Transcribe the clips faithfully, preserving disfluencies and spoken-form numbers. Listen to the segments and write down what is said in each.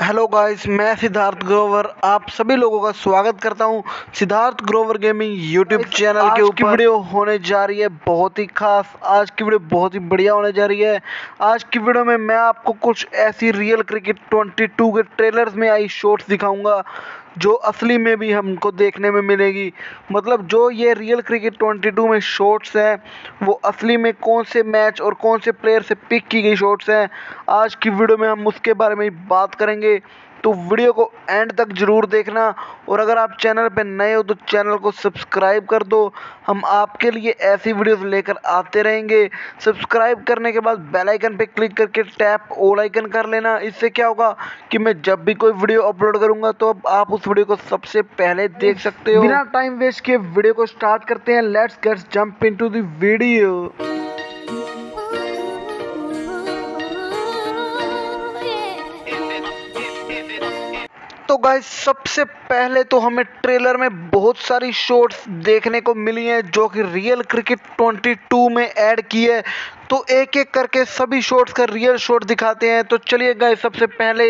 Hello guys, मैं सिद्धार्थ ग्रोवर आप सभी लोगों का स्वागत करता हूं Siddharth Grover gaming YouTube channel के ऊपर। आज की वीडियो होने जा रही है बहुत ही खास। आज की वीडियो बहुत ही बढ़िया होने जा रही है। आज की वीडियो में मैं आपको कुछ ऐसी रियल क्रिकेट बाईस के ट्रेलर्स में आई शॉट्स दिखाऊंगा जो असली में भी हमको देखने में मिलेगी। मतलब जो ये रियल क्रिकेट बाईस में शॉट्स हैं वो असली में कौन से मैच और कौन से प्लेयर से पिक की गई शॉट्स हैं। आज की वीडियो में हम उसके बारे में बात करेंगे, तो वीडियो को एंड तक जरूर देखना। और अगर आप चैनल पे नए हो तो चैनल को सब्सक्राइब कर दो। हम आपके लिए ऐसी वीडियोस लेकर आते रहेंगे। सब्सक्राइब करने के बाद बेल आइकन पे क्लिक करके टैप ऑल आइकन कर लेना। इससे क्या होगा कि मैं जब भी कोई वीडियो अपलोड करूंगा तो अब आप उस वीडियो को सबसे पहले देख सकते हो। बिना टाइम वेस्ट किए वीडियो को स्टार्ट करते हैं। Let's get jump into the video. तो गाइस, सबसे पहले तो हमें ट्रेलर में बहुत सारी शॉट्स देखने को मिली हैं जो कि रियल क्रिकेट बाईस में ऐड की है। तो एक एक करके सभी शॉट्स का रियल शॉट दिखाते हैं। तो चलिए गाइस, सबसे पहले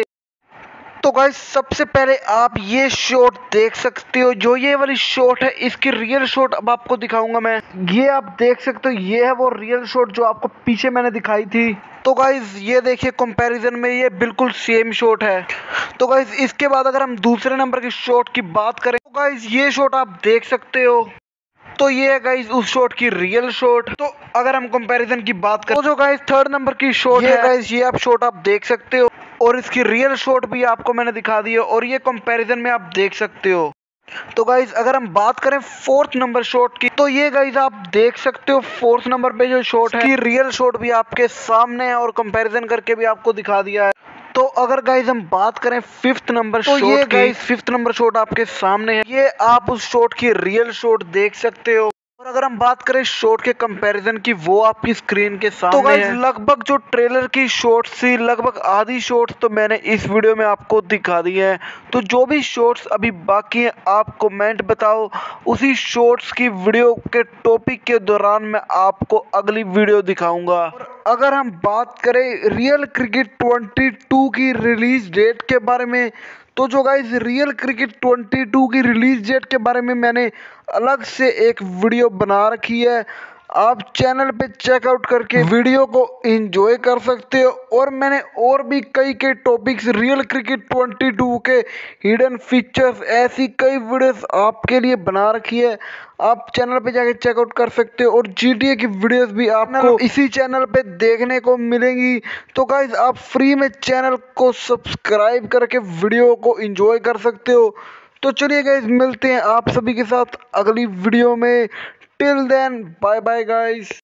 तो गाइस सबसे पहले आप ये शॉट देख सकते हो। जो ये वाली शॉट है इसकी रियल शॉट अब आपको दिखाऊंगा मैं। ये आप देख सकते हो, ये है वो रियल शॉट जो आपको पीछे मैंने दिखाई थी। तो गाइस ये देखिए, कंपैरिजन में ये बिल्कुल सेम शॉट है। तो गाइस इसके बाद अगर हम दूसरे नंबर की शॉट की बात करें तो गाइस ये शॉट आप देख सकते हो। तो ये है गाइस उस शॉट की रियल शॉट। तो अगर हम कंपैरिजन की बात करें तो जो गाइस थर्ड नंबर की शॉट है गाइस, ये आप शॉट आप देख सकते हो और इसकी रियल शॉट भी आपको मैंने दिखा दी है और ये कंपैरिजन में आप देख सकते हो। तो गाइस अगर हम बात करें फोर्थ नंबर शॉट की तो ये गाइस आप देख सकते हो फोर्थ नंबर पे जो शॉट है की रियल शॉट भी आपके सामने है और कंपैरिजन करके भी आपको दिखा दिया है। तो अगर गाइस हम बात करें फिफ्थ नंबर शॉट की, तो ये गाइस फिफ्थ नंबर शॉट आपके सामने है। ये आप उस शॉट की रियल शॉट देख सकते हो। और अगर हम बात करें शॉट के कंपैरिजन की, वो आपकी स्क्रीन के सामने तो गाइस लगभग जो ट्रेलर की शॉट्स थी लगभग आधी शॉट्स तो मैंने इस वीडियो में आपको दिखा दी है। तो जो भी शॉट्स अभी बाकी हैं आप कमेंट बताओ, उसी शॉट्स की वीडियो के टॉपिक के दौरान मैं आपको अगली वीडियो दिखाऊंगा। और अगर हम बात करें रियल क्रिकेट बाईस की रिलीज डेट के बारे में तो जो गाइस रियल क्रिकेट बाईस की रिलीज डेट के बारे में मैंने अलग से एक वीडियो बना रखी है। आप चैनल पे चेकआउट करके वीडियो को एंजॉय कर सकते हो। और मैंने और भी कई कई टॉपिक्स रियल क्रिकेट बाईस के हिडन फीचर्स ऐसी कई वीडियोस आपके लिए बना रखी है। आप चैनल पे जाके चेकआउट कर सकते हो और जीटीए की वीडियोस भी आपको इसी चैनल पे देखने को मिलेंगी। तो गाइज आप फ्री में चैनल को सब्सक्राइब करके वीडियो को एंजॉय कर सकते हो। तो चलिए गाइज, मिलते हैं आप सभी के साथ अगली वीडियो में। Till then bye bye guys.